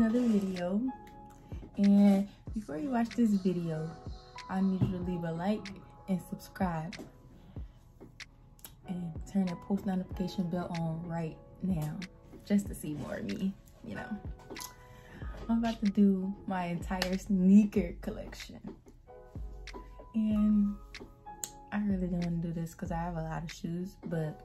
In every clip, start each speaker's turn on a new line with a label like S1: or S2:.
S1: another video. And before you watch this video, I need you to leave a like and subscribe and turn the post notification bell on right now just to see more of me. You know, I'm about to do my entire sneaker collection, and I really don't want to do this because I have a lot of shoes, but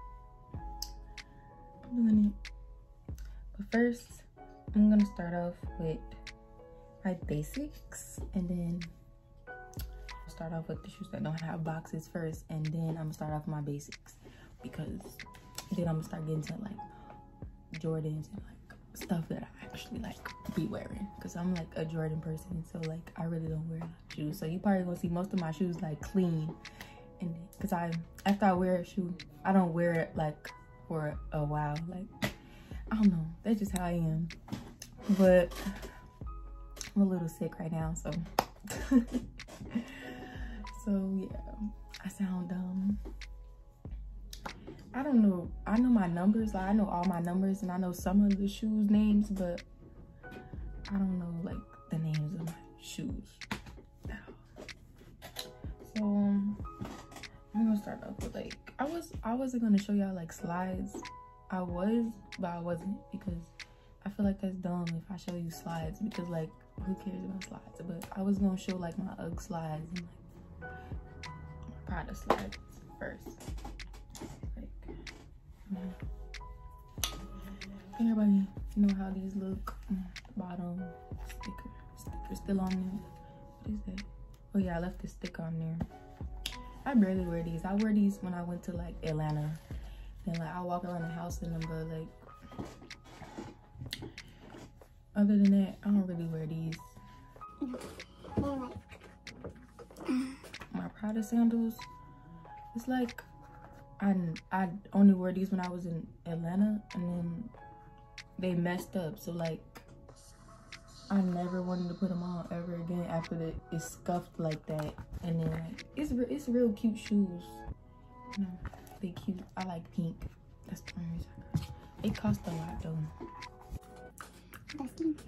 S1: I'm doing it. But first, I'm gonna start off with my basics, and then I'll start off with the shoes that don't have boxes first, and then I'm gonna start off with my basics, because then I'm gonna start getting to like Jordans and like stuff that I actually like be wearing, because I'm like a Jordan person, so like I really don't wear a lot of shoes. So you probably gonna see most of my shoes like clean, and because after I wear a shoe, I don't wear it like for a while. Like, I don't know, that's just how I am. But I'm a little sick right now, so so yeah, I sound dumb. I don't know, I know my numbers, like I know all my numbers, and I know some of the shoes names, but I don't know like the names of my shoes at all. So I'm gonna start off with like, I wasn't gonna show y'all like slides. I was, but I wasn't, because I feel like that's dumb if I show you slides, because like who cares about slides? But I was gonna show like my UGG slides and like my Prada slides first. Like, everybody know how these look. Bottom sticker still on there. What is that? Oh yeah, I left the sticker on there. I barely wear these. I wear these when I went to like Atlanta, and like I walk around the house in them, but like other than that, I don't really wear these. My Prada sandals, it's like I only wore these when I was in Atlanta, and then they messed up, so like I never wanted to put them on ever again after it's scuffed like that. And then like it's real cute shoes, you know, they cute. I like pink, that's the only reason I got it. It cost a lot though.
S2: Okay.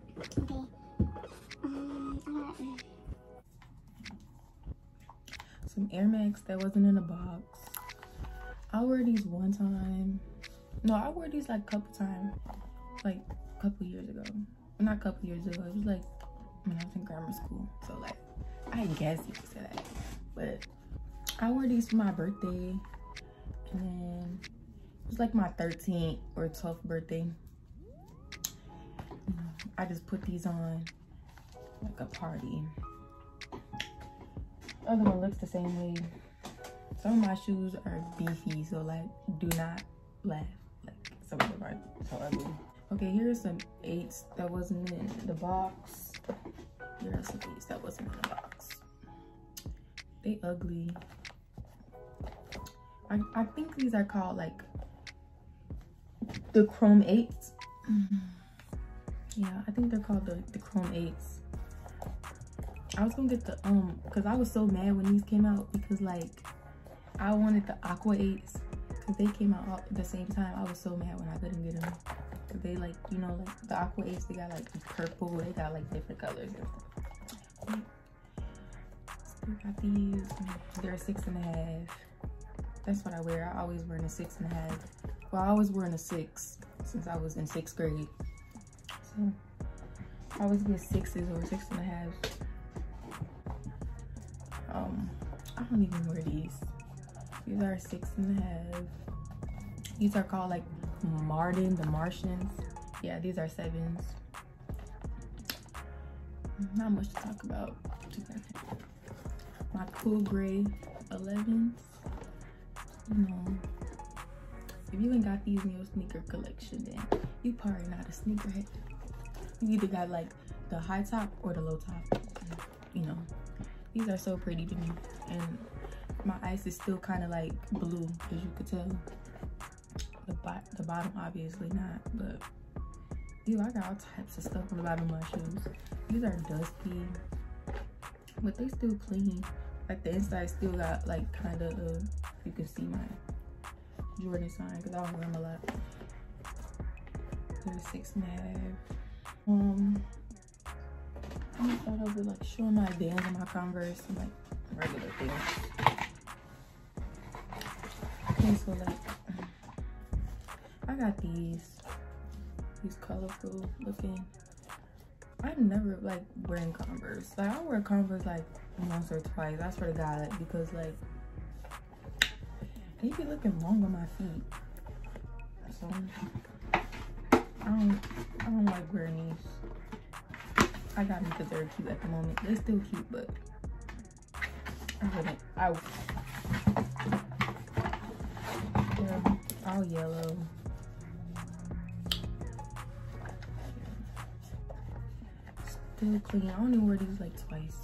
S1: Some Air Max that wasn't in a box. I wore these one time. No, I wore these like a couple times, like a couple years ago. Not a couple years ago, it was like when I was in grammar school. So like, I guess you could say that. But I wore these for my birthday, and then it was like my 13th or 12th birthday. I just put these on like a party. The other one looks the same way. Some of my shoes are beefy, so like do not laugh. Like some of them are so ugly. Okay, here's some 8s that wasn't in the box. Here are some 8s that wasn't in the box. They ugly. I think these are called like the Chrome 8s. Yeah, I think they're called the Chrome 8s. I was gonna get the because I was so mad when these came out, because like I wanted the Aqua 8s because they came out all at the same time. I was so mad when I couldn't get them, because they like, you know, like the Aqua 8s, they got like purple, they got like different colors and stuff. Still got these. They're 6.5. That's what I wear. I always wear a 6.5. Well, I was wearing a 6 since I was in 6th grade. So I always get 6s or 6.5s. I don't even wear these. These are 6.5. These are called like Martin, the Martians. Yeah, these are 7s. Not much to talk about. My cool gray 11s. You know, if you ain't got these in your sneaker collection, then you probably not a sneakerhead. You either got like the high top or the low top. You know, these are so pretty to me, and my ice is still kind of like blue, as you could tell. The bottom obviously not, but ew, I got all types of stuff on the bottom of my shoes. These are dusty, but they still clean. Like the inside still got like kind of you can see my Jordan sign, because I don't wear them a lot. They're 6.5. I'm gonna start off with like showing my Vans and my Converse and like regular things. Okay, so like I got these colorful looking. I'm never like wearing Converse. Like I wear Converse like once or twice, I swear to God, because like they be looking long on my feet. So I don't like wearing these. I got them because they're cute at the moment. They're still cute, but they're all yellow. Still clean. I only wear these like twice.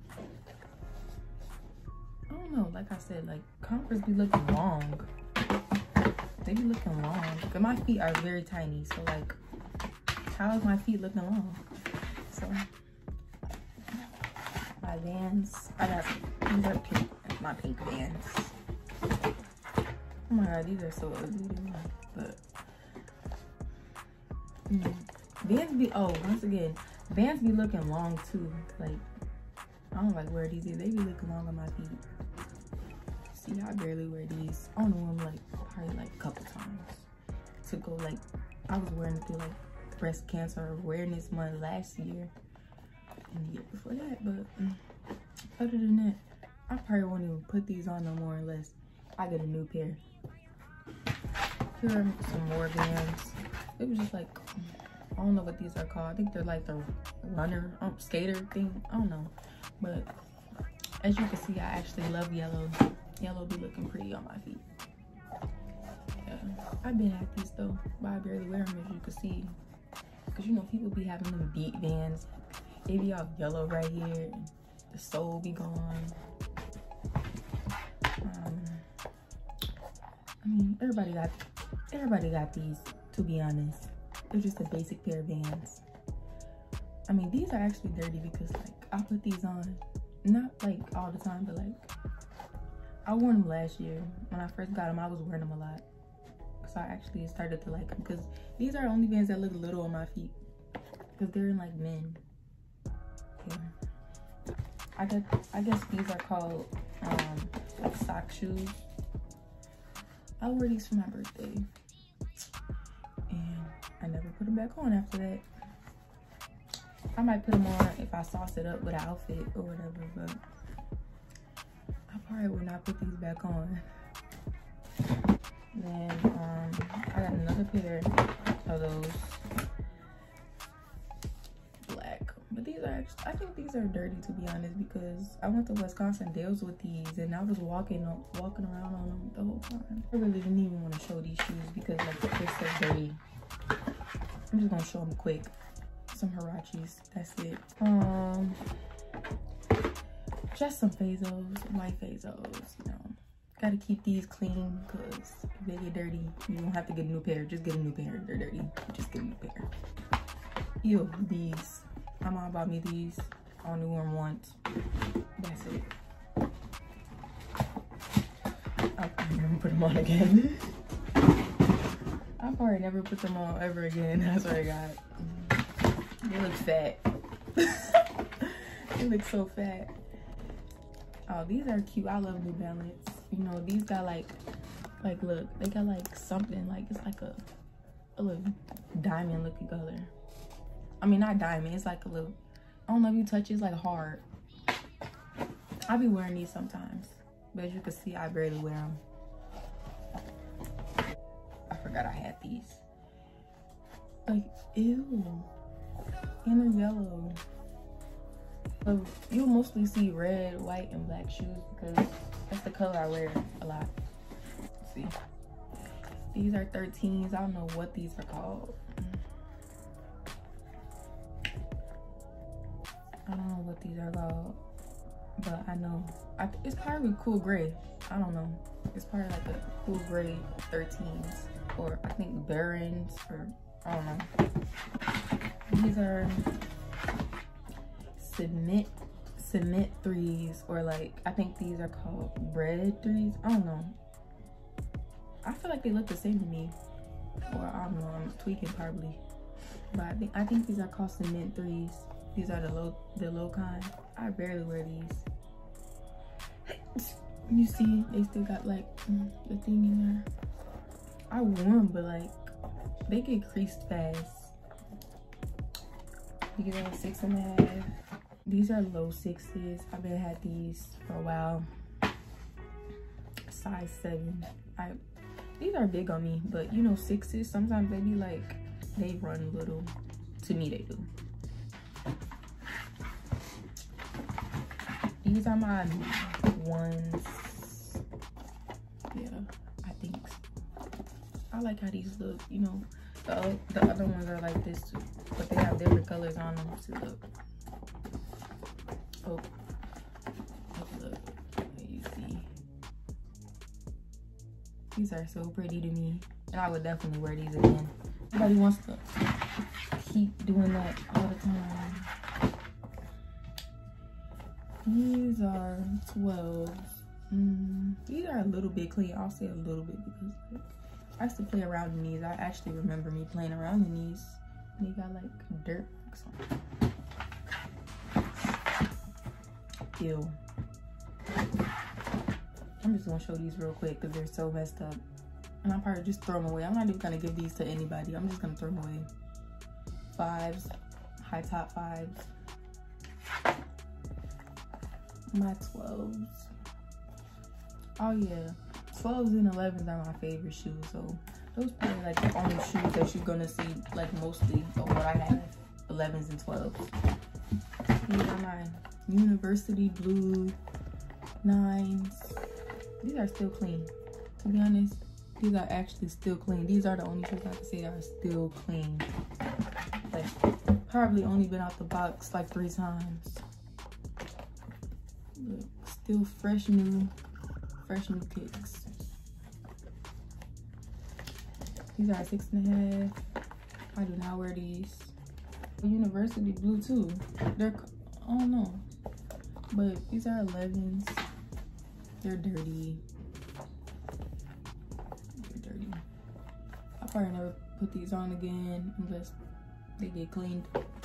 S1: I don't know, like I said, like Converse be looking long. They be looking long. But my feet are very tiny, so like how is my feet looking long? So my Vans, I got these are pink, my pink Vans. Oh my God, these are so ugly, but Vans be, oh, once again, Vans be looking long too. Like I don't like wear these. They be looking long on my feet. See, I barely wear these. I only wear them like probably like a couple times to go. Like I was wearing it through like Breast Cancer Awareness Month last year and the year before that. But other than that, I probably won't even put these on no more unless I get a new pair. Here are some more Vans. It was just like, I don't know what these are called. I think they're like the runner, skater thing. I don't know. But as you can see, I actually love yellow. Yellow be looking pretty on my feet. Yeah, I've been at these though, but I barely wear them, as you can see. Because you know, people be having them beat Vans. They be all yellow right here. The sole be gone. I mean, everybody got these, to be honest. They're just a basic pair of Vans. I mean, these are actually dirty because like I put these on, not like all the time, but like I wore them last year. When I first got them, I was wearing them a lot. So I actually started to like them because these are only Vans that look little on my feet because they're in like men. Yeah. I guess these are called like sock shoes. I wore these for my birthday and I never put them back on after that. I might put them on if I sauce it up with an outfit or whatever, but I probably would not put these back on. Then I got another pair of those black, but these are actually, I think these are dirty, to be honest, because I went to Wisconsin Dells with these and I was walking around on them the whole time. I really didn't even want to show these shoes because like they're so dirty. I'm just gonna show them quick. Some Huaraches, that's it. Just some Fazos, white Fazos, you know. Gotta keep these clean because if they get dirty, you don't have to get a new pair. Just get a new pair. They're dirty. Just get a new pair. Ew, these. My mom bought me these. I only wore them once. That's it. I'll never put them on again. I'll probably never put them on ever again. That's what I got. They look fat. They look so fat. Oh, these are cute. I love New Balance. You know, these got like look, they got like something, like it's like a little diamond looking color. I mean, not diamond, it's like a little, I don't know if you touch it, it's like hard. I be wearing these sometimes, but as you can see, I barely wear them. I forgot I had these. Like, ew. And they're yellow. So you'll mostly see red, white, and black shoes because that's the color I wear a lot. Let's see. These are 13s. I don't know what these are called. I don't know what these are called, but I know it's probably cool gray. I don't know. It's probably like a cool gray 13s, or I think Barons, or I don't know. These are cement threes, or like I think these are called bread threes. I don't know. I feel like they look the same to me, or I don't know. I'm tweaking probably. But I think these are called cement 3s. These are the low kind. I barely wear these. You see, they still got like the thing in there. I wore them, but like they get creased fast. These are 6.5. These are low 6s. I've been had these for a while. Size 7. These are big on me, but you know 6s sometimes they be like they run little. To me they do. These are my ones. Yeah, I think so. I like how these look. You know, the other ones are like this too, but they have different colors on them. See, look. Oh, look. You see, these are so pretty to me, and I would definitely wear these again. Nobody wants to keep doing that all the time. These are 12s. These are a little bit clean. I'll say a little bit because like, I used to play around in these. I actually remember me playing around in these. And they got like dirt marks on them. Ew. I'm just gonna show these real quick because they're so messed up. And I'll probably just throw them away. I'm not even gonna give these to anybody. I'm just gonna throw them away. 5s, high top 5s. My 12s. Oh yeah, 12s and 11s are my favorite shoes. So those probably like the only shoes that you're gonna see like mostly of what I have. 11s and 12s. These are my University Blue 9s. These are still clean. To be honest, these are actually still clean. These are the only shoes I can say are still clean. Like probably only been out the box like 3 times. Look, still fresh new kicks. These are 6.5. I do not wear these. University Blue too. They're, I don't know, but these are 11s. They're dirty. They're dirty. I'll probably never put these on again unless they get cleaned.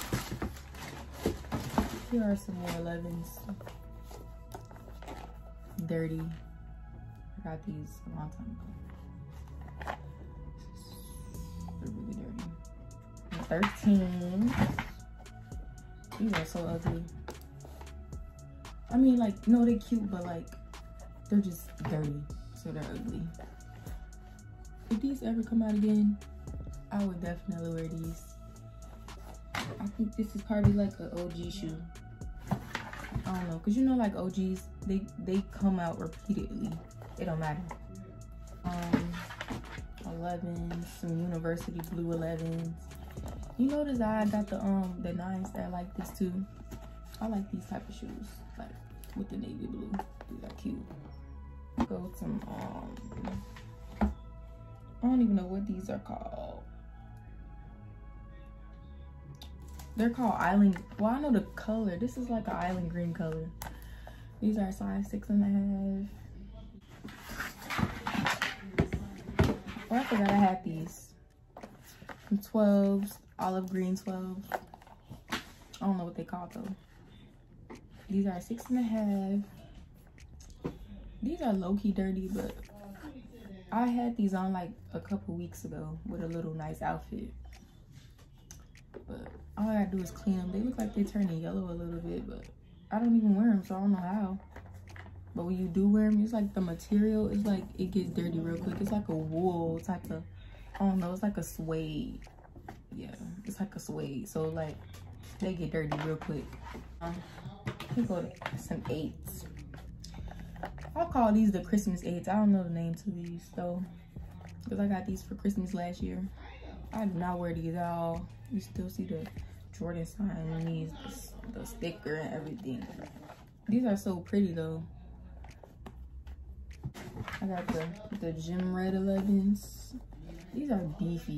S1: Here are some more 11s. Dirty. I got these a long time ago. They're really dirty. 13. These are so ugly. I mean, like, no, they're cute, but like, they're just dirty, so they're ugly. If these ever come out again, I would definitely wear these. I think this is probably like an OG shoe. I don't know, cause you know, like OGs, they come out repeatedly. It don't matter. 11s, some University Blue 11s. You notice I got the 9s that like this too. I like these type of shoes, like with the navy blue. These are cute. Go some I don't even know what these are called. They're called island. Well, I know the color. This is like an island green color. These are size 6.5. Oh, I forgot I had these. Some 12s, olive green 12s. I don't know what they call though. These are 6.5. These are low-key dirty, but I had these on like a couple weeks ago with a little nice outfit. But all I gotta do is clean them. They look like they're turning yellow a little bit, but I don't even wear them, so I don't know how. But when you do wear them, it's like the material is like, it gets dirty real quick. It's like a wool type of, I don't know, it's like a suede. Yeah, it's like a suede. So like, they get dirty real quick. Let's go to some 8s. I'll call these the Christmas 8s. I don't know the name to these though, because I got these for Christmas last year. I do not wear these at all. You still see the Jordan sign on these, the sticker and everything. These are so pretty though. I got the gym red 11s. These are beefy.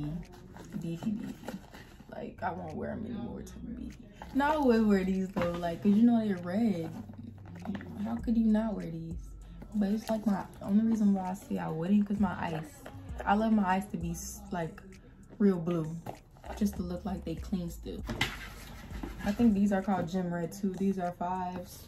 S1: Like, I won't wear them anymore to beefy. No, I would wear these though, like, cause you know they're red. How could you not wear these? But it's like my only reason why I say I wouldn't, cause my ice. I love my ice to be like real blue. just to look like they clean still. I think these are called Gym Red too. These are 5s.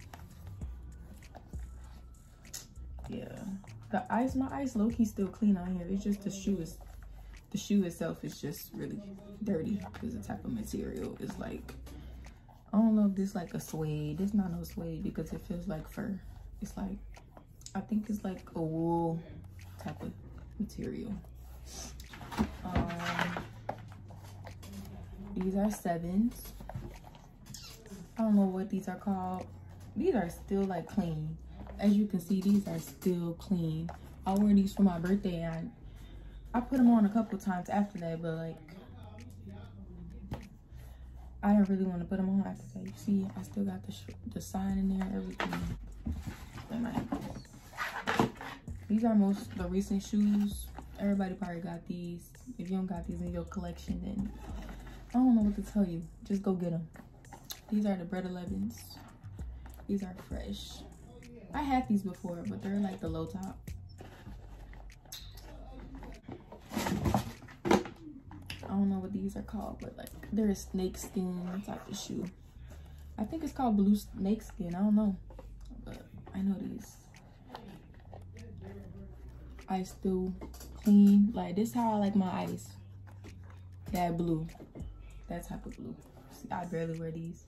S1: Yeah, my ice low-key still clean on here. It's just the shoe itself is just really dirty because the type of material is like, I don't know if this like a suede. It's not no suede because it feels like fur. It's like, I think it's like a wool type of material. These are 7s. I don't know what these are called. These are still like clean. As you can see, these are still clean. I wore these for my birthday and I put them on a couple times after that, but like, I didn't really want to put them on after that. You see, I still got the sign in there, everything. These are the recent shoes. Everybody probably got these. If you don't got these in your collection, then I don't know what to tell you. Just go get them. These are the Bread 11s. These are fresh. I had these before, but they're like the low top. I don't know what these are called, but like they're a snake skin type of shoe. I think it's called blue snake skin. I don't know, but I know these. Ice still clean. Like this is how I like my ice. That blue, that type of blue. See, I barely wear these.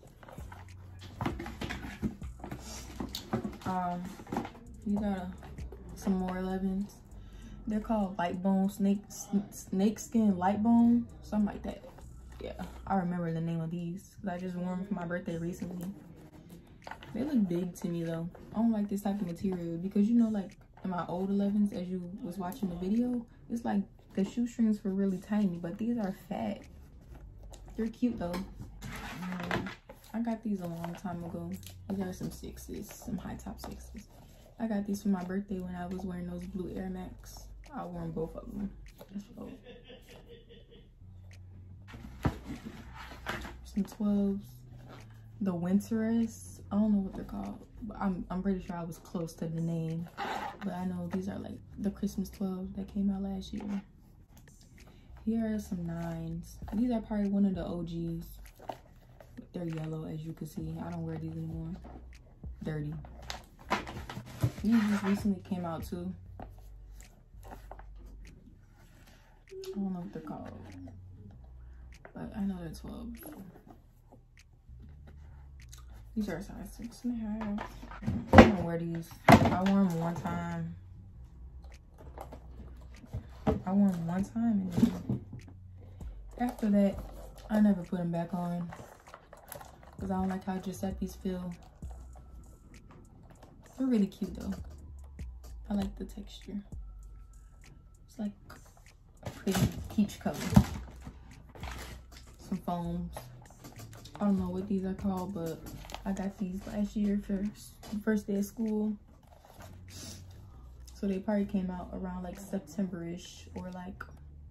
S1: These are some more 11s. They're called light bone snake skin light bone, something like that. Yeah, I remember the name of these because I just wore them for my birthday recently. They look big to me though. I don't like this type of material because, you know, like in my old 11s, as you was watching the video, it's like the shoestrings were really tiny, but these are fat. They're cute though. I got these a long time ago. These are some 6s, some high top 6s. I got these for my birthday when I was wearing those blue Air Max. I wore them, both of them. Some 12s. The Winteress. I don't know what they're called, but I'm pretty sure I was close to the name. But I know these are like the Christmas 12 that came out last year. Here are some 9s. These are probably one of the OGs. They're yellow, as you can see. I don't wear these anymore. Dirty. These just recently came out too. I don't know what they're called, but I know they're 12. These are size 6.5. I don't wear these. I wore them one time. And then after that, I never put them back on because I don't like how Giuseppe's feel. They're really cute though. I like the texture. It's like a pretty peach color. Some foams. I don't know what these are called, but I got these last year for first day of school. So they probably came out around like September-ish or like,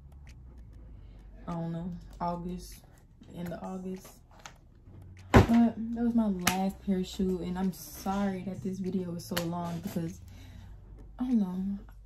S1: I don't know, August, end of August. But that was my last pair of shoes, and I'm sorry that this video is so long because I don't know.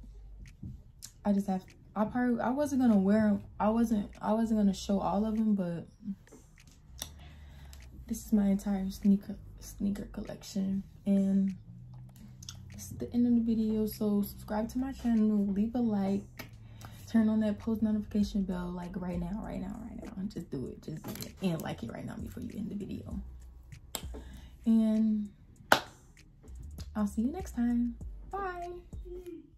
S1: I wasn't gonna wear them. I wasn't gonna show all of them, but this is my entire sneaker collection, and this is the end of the video. So subscribe to my channel, leave a like, turn on that post notification bell like right now. Just do it, and like it right now before you end the video. And I'll see you next time. Bye.